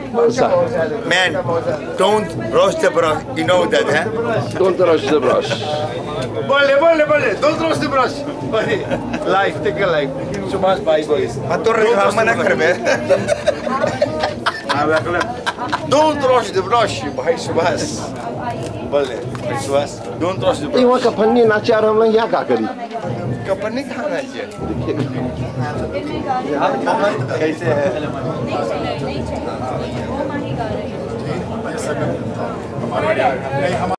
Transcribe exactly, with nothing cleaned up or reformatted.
Man, don't roast the brush. You know that, huh? Don't rush the brush. Boleh, boleh, boleh. Don't roast the brush. Boleh. Live, take a live. Subhas bhai boys. Atur reklama na kar be. Don't roast the brush, bhai Subhas. Boleh, bhai Subhas. Don't roast the brush. Iwan kapan ni nak cara orang yang kagak ni? Kapan ni khan aja? कैसे है? नहीं चाहिए, नहीं चाहिए, वो माही गा रही है।